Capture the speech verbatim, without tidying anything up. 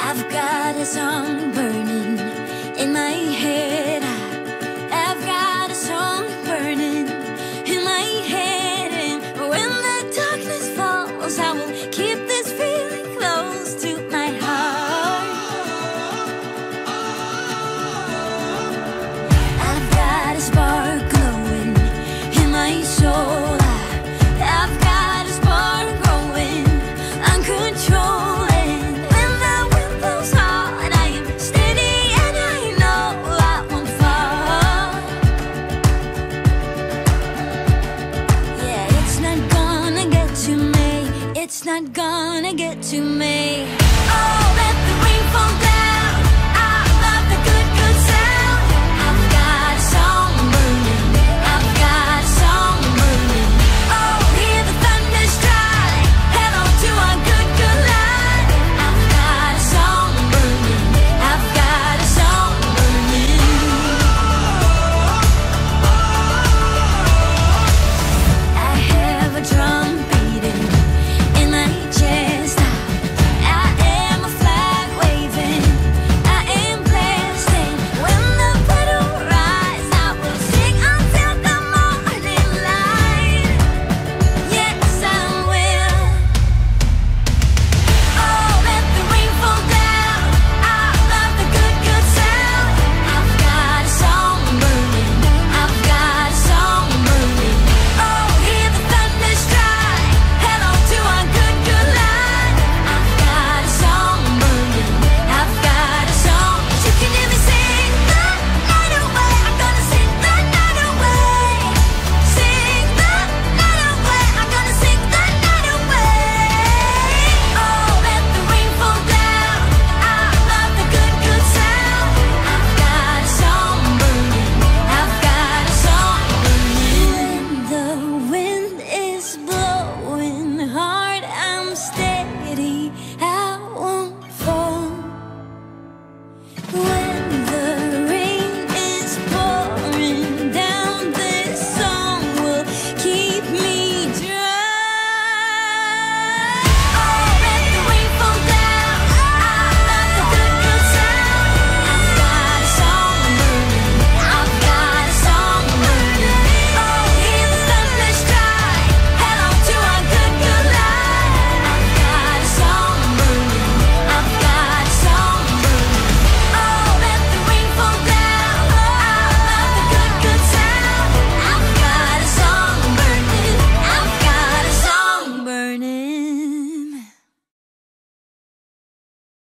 I've got a song burning in my head. I've got a song burning in my head. And when the darkness falls, I will keep this feeling close to my heart. I've got a spark glowing in my soul. I've got a spark growing, uncontrolled. It's not gonna get to me. Oh, let the rain fall down.